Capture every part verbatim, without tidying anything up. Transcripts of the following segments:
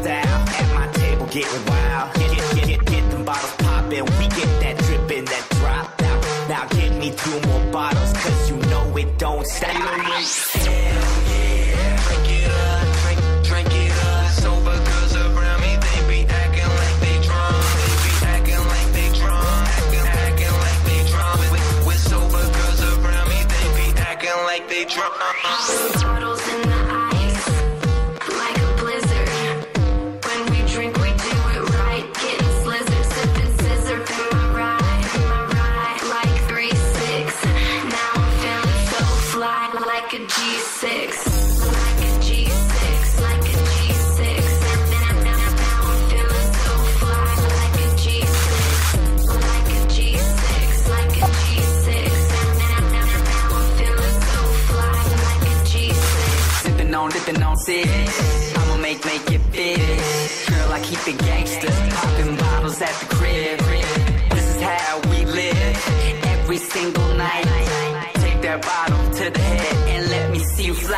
style. At my table getting wild. Get, get, get, get, get them bottles poppin'. We get that drippin', that drop out. Now get me two more bottles, cause you know it don't stop. Hell yeah, drink it up, drink, drink it up. Sober girls around me, they be acting like they drunk. They be acting like they drunk, acting, acting like they drunk. With, with sober girls around me, they be acting like they drunk. Bottles in the ice, like a blizzard. When we drink, we do it right. Getting slizzard, sipping scissor. In my ride, in my ride, like three six. Now I'm feeling so fly, like a G six, like a G six, like a G six. Now, now, now I'm feeling so fly, like a G six, like a G six, like a G six. Now, now, now, now I'm feeling so fly, like a G six. Sippin' on, dippin' on six. I'ma make, make it fit. Girl, I keep it gangsta. Poppin' bottles at the crib. This is how we live. Every single night. Take that bottle to the head and let me see you fly.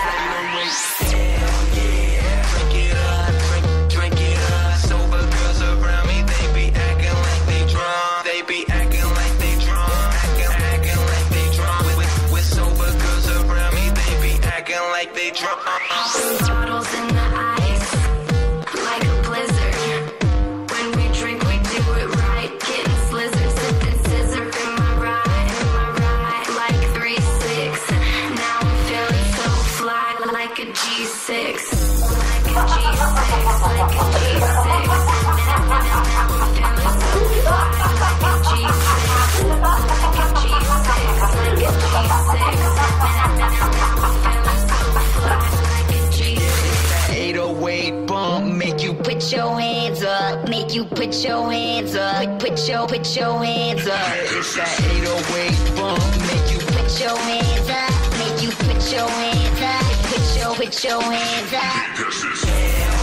Hell yeah, drink it up, drink, drink it up. Sober girls around me, they be acting like they drunk. They be acting like they drunk, acting, acting like they drunk. With, with, with sober girls around me, they be acting like they drunk. Bottles in the ice, like a blizzard. When we drink, we do it right. Getting slizzard, sipping scissor. In my ride, in my ride, like three six. Now I'm feeling so fly, like a G six, like a G six, like a G six. Now, now, now I'm feeling so fly, like a G six, like a G six, like a G six. Now, now, now I'm feeling so fly, like a G six. eight oh eight bump, make you Put your hands up, make you put your hands up, put, put your, put your hands up. It's that eight oh eight bump, make you Put your hands up, make you put your hands up, put your, put your hands up. hell